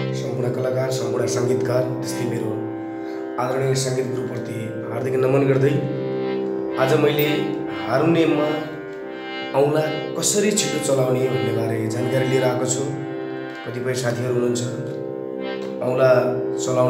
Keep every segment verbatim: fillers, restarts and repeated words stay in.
सम्पूर्ण कलाकार, सम्पूर्ण सङ्गीतकार, त्यस्तै मेरो आदरणीय सङ्गीत गुरुप्रति हार्दिक नमन गर्दै आज मैले हार्मोनियममा औँला कसरी छिटो चलाउने भन्ने बारे जानकारी लिएर आएको छु। कतिपय साथीहरू हुनुहुन्छ औँला चलाउन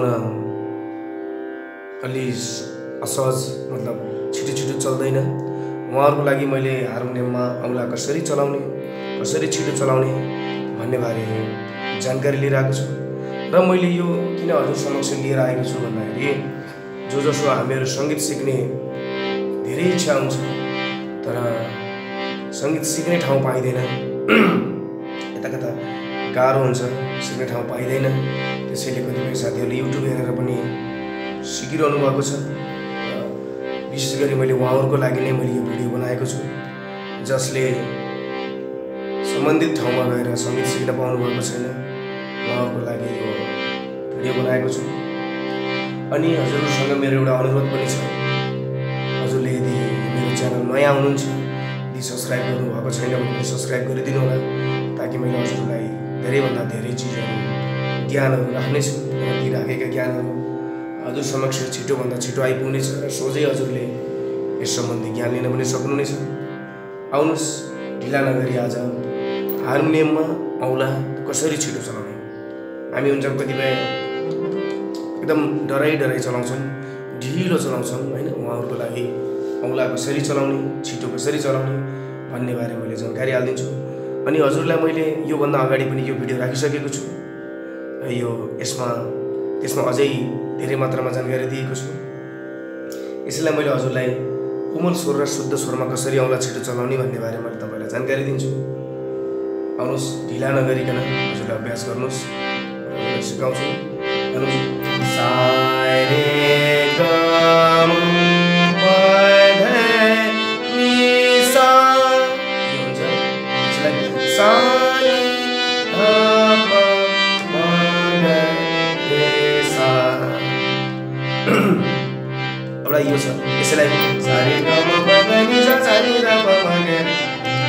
अलि असहज, मतलब छिटो छिटो चल्दैन। उहाँहरूको लागि मैले हार्मोनियममा औँला कसरी चलाउने, कसरी छिटो चलाउने भन्ने बारे जानकारी लिएर आएको छु। र मैले यो किन हजुर समक्ष लिएर आएको छु भन्दाखेरि जो जसो हामीहरू सङ्गीत सिक्ने धेरै इच्छा हुन्छ, तर सङ्गीत सिक्ने ठाउँ पाइँदैन, यता कता गाह्रो हुन्छ, सिक्ने ठाउँ पाइँदैन। त्यसैले कतिपय साथीहरूले युट्युब हेरेर पनि सिकिरहनु भएको छ। विशेष गरी मैले उहाँहरूको लागि नै मैले यो भिडियो बनाएको छु, जसले सम्बन्धित ठाउँमा गएर सङ्गीत सिक्न पाउनु भएको छैन, उहाँहरूको लागि यो भिडियो बनाएको छु। अनि हजुरहरूसँग मेरो एउटा अनुरोध पनि छ, हजुरले यदि मेरो च्यानल नयाँ हुनुहुन्छ, यदि सब्सक्राइब गर्नुभएको छैन भने सब्सक्राइब गरिदिनु होला, ताकि मैले हजुरलाई धेरैभन्दा धेरै चिजहरू, ज्ञानहरू राख्नेछु। ती राखेका ज्ञानहरू हजुर समक्ष छिटोभन्दा छिटो आइपुग्नेछ र सोझै हजुरले यस सम्बन्धी ज्ञान लिन पनि सक्नुहुनेछ। आउनुहोस्, ढिला नगरी आज हार्मोनियममा औँला कसरी छिटो चलाउने। हामी हुन्छ कतिपय एकदम डराइ डराइ चलाउँछन्, ढिलो चलाउँछन् होइन। उहाँहरूको लागि औँला कसरी चलाउने, छिटो कसरी चलाउने भन्ने बारे मैले जानकारी हालिदिन्छु। अनि हजुरलाई मैले योभन्दा अगाडि पनि यो भिडियो राखिसकेको छु, यो यसमा त्यसमा अझै धेरै मात्रामा जानकारी दिएको छु। यसैलाई मैले हजुरलाई कोमल स्वर र शुद्ध स्वरमा कसरी औँला छिटो चलाउने भन्ने बारे मैले तपाईँलाई जानकारी दिन्छु। आउनुहोस्, ढिला नगरिकन हजुरले अभ्यास गर्नुहोस्, सिकाउँछु। सा रे ग म प ध नि सा, यो हुन्छ यसलाई सा नि ध प म ग रे सा। एउटा यो छ, यसलाई सा रे ग म प ध नि सा सा नि ध प म ग रे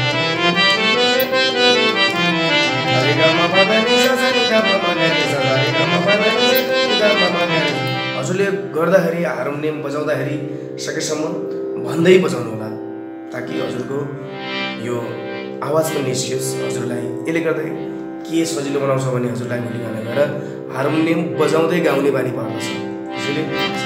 हजुरले गर्दाखेरि हार्मोनियम बजाउँदाखेरि सकेसम्म भन्दै बजाउनु होला, ताकि हजुरको यो आवाज पनि निस्कियोस्। हजुरलाई यसले गर्दा के सजिलो बनाउँछ भने हजुरलाई भोलि गाना गएर हार्मोनियम बजाउँदै गाउने बानी पर्दछ। त्यसैले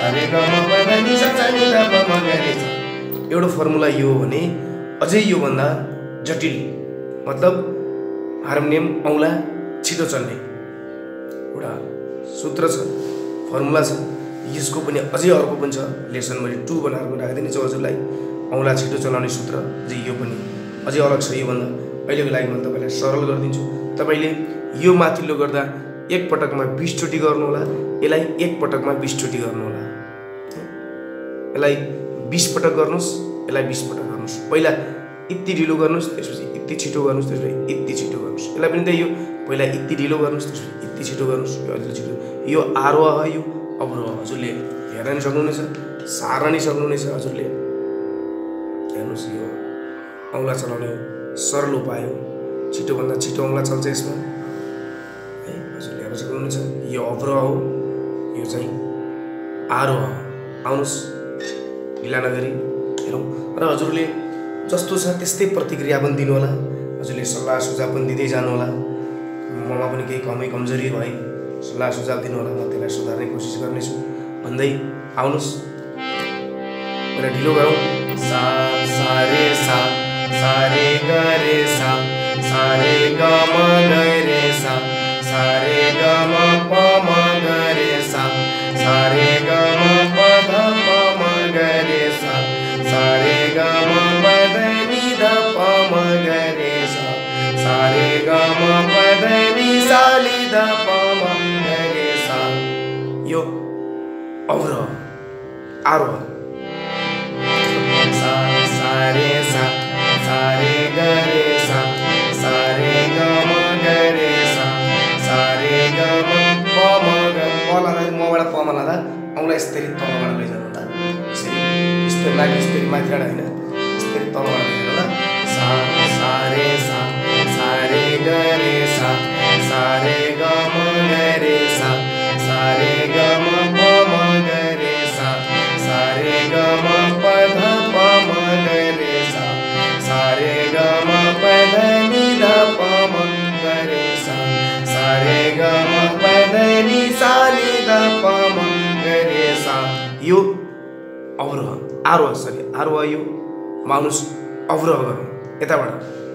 एउटा फर्मुला यो हो भने अझै योभन्दा जटिल, मतलब हार्मोनियम औँला छिटो चल्ने एउटा सूत्र छ, फर्मुला छ। यसको पनि अझै अर्को पनि छ, लेसन मैले टू बनाएर राखिदिनेछु हजुरलाई। औँला छिटो चलाउने सूत्र अझै यो पनि अझै अलग छ योभन्दा। अहिलेको लागि मैले तपाईँलाई सरल गरिदिन्छु। तपाईँले यो माथिल्लो गर्दा एक पटकमा बिस चोटि गर्नु होला, यसलाई एक पटकमा बिस चोटि गर्नु होला। यसलाई बिस पटक गर्नुहोस्, यसलाई बिस पटक गर्नुहोस्। पहिला यति ढिलो गर्नुहोस्, त्यसपछि यति छिटो गर्नुहोस्, त्यसपछि यति छिटो गर्नुहोस्। यसलाई पनि त्यही हो, पहिला यति ढिलो गर्नुहोस्, त्यसपछि यति छिटो गर्नुहोस्। यो अझै छिटो, यो आरोह, यो अवरोह हजुरले हेर्न नि सक्नुहुनेछ, सार्न नि सक्नुहुनेछ। हजुरले हेर्नुहोस्, यो औँला चलाउने सरल उपाय हो, छिटोभन्दा छिटो औँला चल्छ यसमा है, हजुरले हेर्न सक्नुहुनेछ। यो अवरोह हो, यो चाहिँ आरोह। आउनुहोस्, ढिला नगरी हेरौँ र हजुरले जस्तो छ त्यस्तै प्रतिक्रिया पनि दिनु होला। हजुरले सल्लाह सुझाव पनि दिँदै जानु होला। ममा पनि केही कमै कमजोरी भए सल्लाह सुझाव दिनु होला, म त्यसलाई सुधार्ने कोसिस गर्नेछु भन्दै आउनुहोस्। पहिला ढिलो गरौँ। सा सा रे सा, सा रे ग रे सा, सा रे ग म ग रे सा, सा रे ग म प म ग रे सा, सा रे ग म प ध प म ग रे सा, सा रे ग म प ध नि ध प म ग रे सा, सा रे ग म प ध नि सा नि ध प म ग रे सा। यो अवरोह, आरोह। सा सा रे सा, सा रे ग रे सा, सा रे ग म ग रे सा, सा रे ग म प म ग। प लाँदा मबाट पमा लाँदा औँला यसरी तलबाट लैजानु होला, यसरी यस्तरी लाग्यो, यस्तरी माथिबाट होइन, यस्तरी तलबाट लैजानु होला। सा सा रे सा, सा रे ग रे सा, सा रे ग म ग रे आरोह सरी आरोह यो माउनुस अवरोह गरौँ यताबाट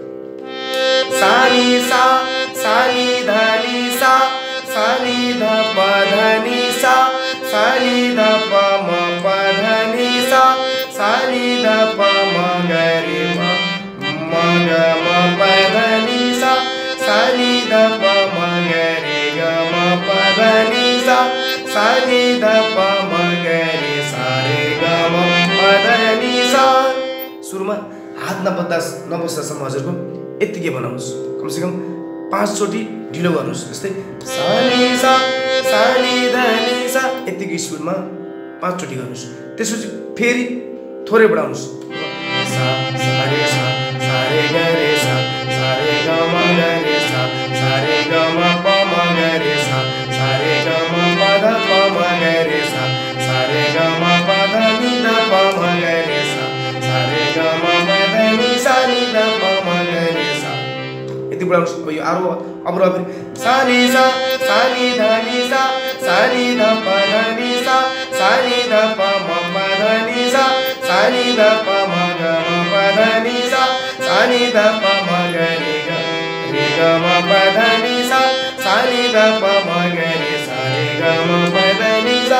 सा नि सा सा नि ध नि सा सा नि ध प ध नि सा सा नि ध प म प ध नि सा सा नि ध प म ग रे म म ग म प ध नि सा सा नि ध प म ग रे ग म प ध नि सा सा नि ध प म ग रे सा रे ग म प ध नि सा सुरुमा हात नबस्दा नबस्दासम्म हजुरको यतिकै बनाउनुहोस् कमसेकम पाँचचोटि ढिलो गर्नुहोस् जस्तै सा नि सा सा नि ध नि सा यतिकै स्पिडमा पाँचचोटि गर्नुहोस् त्यसपछि फेरि थोरै बढाउनुहोस् सा सा रे सा सा रे ग रे सा सा रे ग म ग रे सा सा रे ग म प म ग रे सा सा रे ग म प ध प म ग रे सा सा रे ग म प ध नि ध प म ग रे सा सा रे ग म प ध नि सा नि ध प म ग रे सा यति बढाउनुहोस् अब यो आरोह अवरोह फेरि सा नि सा सा नि ध नि सा सा नि ध प ध नि सा सा नि ध प म प ध नि सा सा नि ध प म ग म प ध नि सा सा नि ध प म ग रे ग रे ग म प ध नि सा सा नि ध प म ग रे सा रे ग म प ध नि सा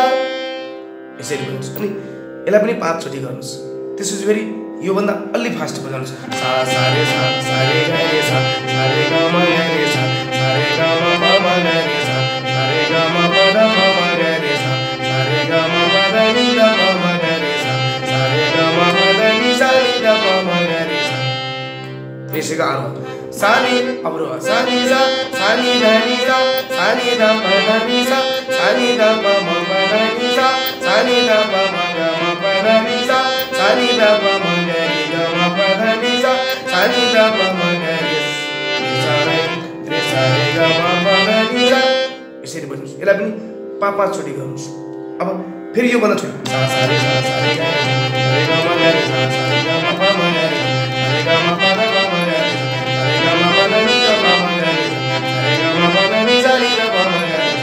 यसरी गर्नुहोस् अनि यसलाई पनि पाँचचोटि गर्नुहोस् त्यसपछि फेरि योभन्दा अलि फास्ट बजाउनुहोस् सा सा रे सा सा रे ग रे सा सा रे ग म ग रे सा सा रे ग म प म ग रे सा सा रे ग म प ध प म ग रे सा सा रे ग म प ध नि ध प म ग रे सा सा रे ग म प ध नि सा नि ध प म ग रे सा यसैको आरोह सा नि अवरोह सा नि सा सा नि ध नि सा सा नि ध प ध नि सा सा नि ध प म प ध नि सा सा नि ध प म ग म प ध नि सा सा नि ध प म ग रे ग म प ध नि सा सा नि ध प म ग रे सा रे रे सा रे ग म प ध नि सा यसरी बज्नुहोस् यसलाई पनि पाँच पाँचचोटि गर्नुहोस् अब फेरि यो भन्दा छोटो सा सा रे सा सा रे ग रे ग म ग रे सा सा रे ग म प म ग रे सा रे ग म प ध प म ग रे सा रे ग म प ध नि ध प म ग रे सा रे ग म प ध नि सा नि ध प म ग रे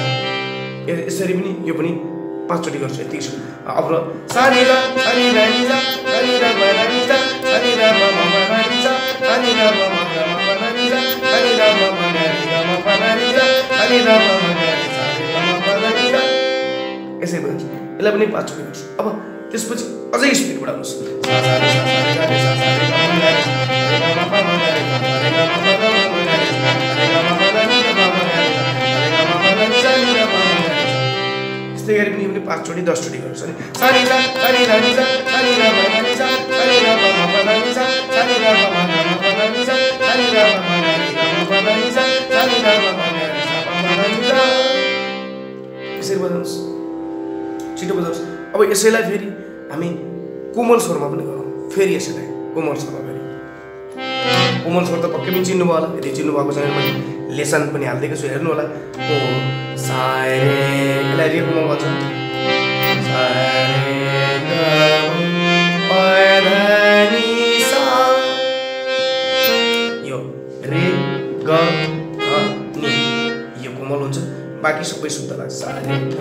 यसरी पनि यो पनि पाँचचोटि गर्छु यतिकै छु अब सा नि ध सा नि ध नि सा सा नि ध प ध नि सा सा नि ध प म प ध नि सा सा नि ध प म ग म प ध नि सा सा नि ध प म ग रे ग म प ध नि सा सा नि ध प म ग रे सा रे ग म प ध नि सा यसरी बजाउँछु यसलाई पनि पाँचचोटि गर्छु अब त्यसपछि अझै स्पिड बढाउनुहोस् सा सा रे सा सा रे ग रे सा सा रे ग म ग रे सा रे ग म प म ग रे सा रे ग म प ध म म ग रे सा रे ग म प ध नि ध प म ग रे सा रे ग म प ध नि सा नि ध प म ग रे सा यस्तै गरी पनि पाँचचोटि दसचोटि गर्नुहोस् अनि सा नि सा सा नि ध नि सा सा नि ध प ध नि सा सा नि ध प म प ध नि सा सा नि ध प म ग म प ध नि सा सा नि ध प म ग रे ग म प ध नि सा सा नि ध प म ग रे सा प म ध नि सा यसरी बजाउनुहोस् छिटो बजाउनुहोस् अब यसैलाई फेरि हामी कोमल स्वरमा पनि गरौँ फेरि यसैलाई कोमल स्वरमा फेरि कोमल स्वर त पक्कै पनि चिन्नुभयो होला यदि चिन्नुभएको छैन मैले लेसन पनि हालिदिएको छु हेर्नु होला ओ सा रे यसलाई रे कोमल भन्छ सा रे ग प ध नि सा यो रे ग ध नि यो कोमल हुन्छ बाँकी सबै शुद्ध लाग्छ सा रे ग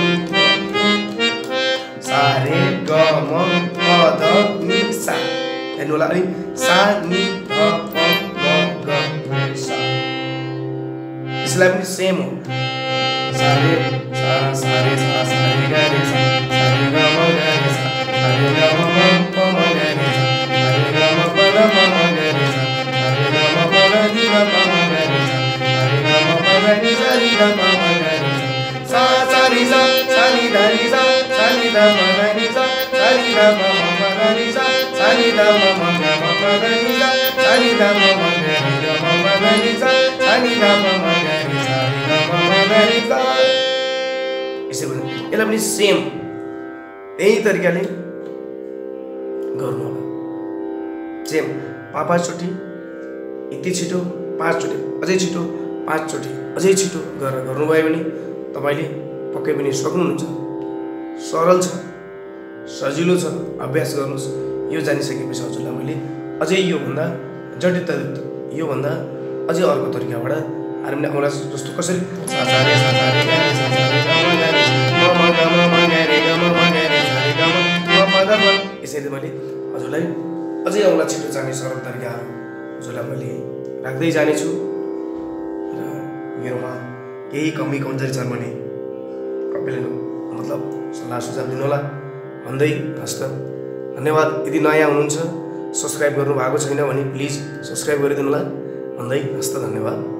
सा रे ग म प ध नि सा हेर्नु होला अनि सा नि ध प म ग रे सा यसलाई पनि सेम हो सा रे सा सा रे सा सा रे ग रे सा सा रे ग म ग रे सा सा रे ग म प म ग रे सा सा रे ग म प ध प म ग रे सा सा रे ग म प ध नि ध प म ग रे सा सा रे ग म प ध नि सा नि ध प म ग रे सा सा नि सा सा नि ध नि सा सा नि ध प ध नि सा सा नि ध प म प ध नि सा सा नि ध प म ग म प ध नि सा सा नि ध प म ग रे ग म प ध नि सा सा नि ध प म ग रे सा रे ग म प ध नि सा यसरी भने यसलाई पनि सेम यही तरिकाले गर्नु होला सेम पाँच पाँचचोटि यति छिटो पाँचचोटि अझै छिटो पाँचचोटि अझै छिटो गरेर गर्नुभयो भने तपाईँले पक्कै पनि सक्नुहुन्छ सरल छ सजिलो छ अभ्यास गर्नुहोस् यो जानिसकेपछि हजुरलाई मैले अझै योभन्दा जटिलता योभन्दा अझै अर्को तरिकाबाट हार्मोनियम औँला जस्तो कसरी सा सा रे सा सा रे ग रे सा सा रे ग म ग रे म म ग म म ग रे ग म म ग रे सा रे ग म म प ध प यसरी त्यसैले मैले हजुरलाई अझै औँला छिटो जाने सरल तरिकाहरू हजुरलाई मैले राख्दै जानेछु र मेरोमा केही कमी कमजोरी छन् भने कपिलले मतलब सल्लाह सुझाव दिनुहोला भन्दै हस्त धन्यवाद। यदि नयाँ हुनुहुन्छ सब्सक्राइब गर्नु भएको छैन भने प्लिज सब्सक्राइब गरिदिनुहोला भन्दै हस्त धन्यवाद।